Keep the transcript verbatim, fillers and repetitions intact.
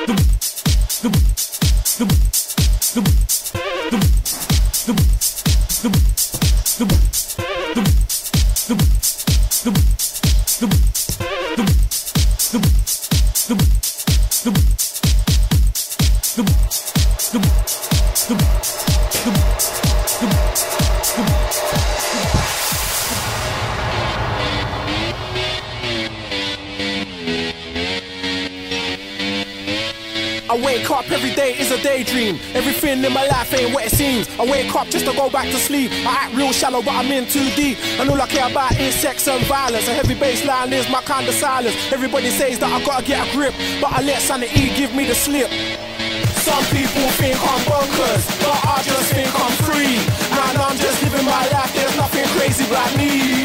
I wake up every day is a daydream. Everything in my life ain't what it seems. I wake up just to go back to sleep. I act real shallow but I'm in too deep. And all I care about is sex and violence. A heavy bass line is my kind of silence. Everybody says that I gotta get a grip, but I let sanity give me the slip. Some people think I'm bonkers, but I just think I'm free. And I'm just living my life, there's nothing crazy about me.